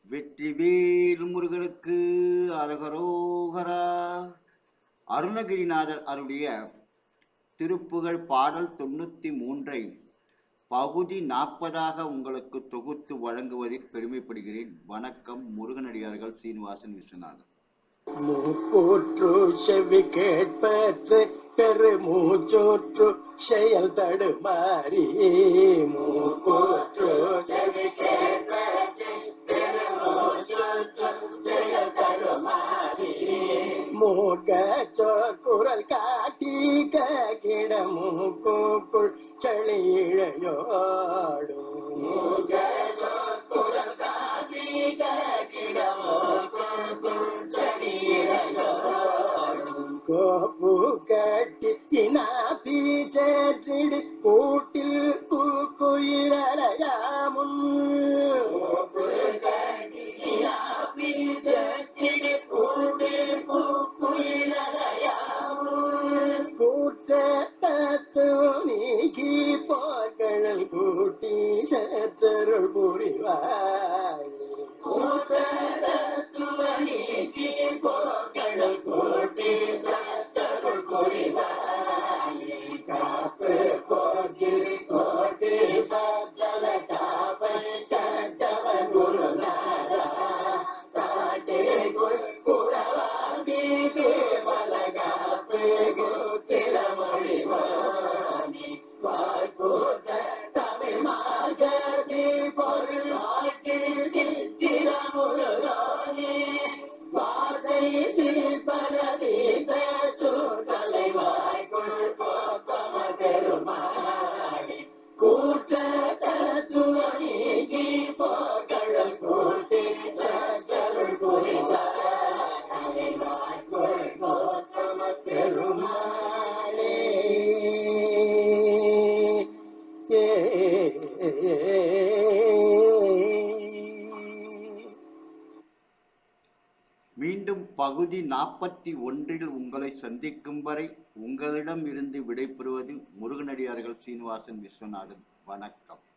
வெற்றிவேல் முருகனுக்கு அரகரோகரா. அருணகிரிநாதர் அருடைய திருப்புகழ் பாடல் 93 பகுதி 40 உங்களுக்கு தொகுத்து வழங்குவதில் பெருமைப்படுகிறேன். வணக்கம். முருகனடியார்கள் சீனிவாசன் விஸ்வநாதன். மூப்போற்று செவி கேட்பற்று பெருமூச்சோற்று செயல் தடுமாறி மூப்போற்று செவி கேட்பற்று பெருமூச்சோற்று செயல் தடுமாறி மூக்கச்சோர் குரல் காட்டி கிட மூக்குள் செளி இழையோடும் மூக்கச்சோர் குரல் காட்டி கிட மூக்குள் கோப்பு கட்டி பீச்சேற்றிடு கூட்டில் குயிரலையாமுன் கூட்ட தத்து நீக்கி போர்கழல் கூட்டி சற்றருள் புரிவாய் காப்பு கோட்டிரி கோட்டி பஜல காப்பை கட்டவன் குருநாதா காட்டே குறவாண்டி கேவல காப்பு கோத்திர மொழிவாணி பார்ப்போத தமிழ் மாகதி பொருள் சித்திர முருகானி வாதை பரதீத சூட்டலை வாய்க்குள் போக்கம பெருமாடி கூட்ட தத்துவனீகி போக்கழல் கூட்டி சருள் புரிதாய் வாய்க்குள் போக்கம பெருமாளே. மீண்டும் பகுதி 41 உங்களை சந்திக்கும் வரை உங்களிடம் இருந்து விடைபெறுவது முருகனடியார்கள் சீனிவாசன் விஸ்வநாதன். வணக்கம்.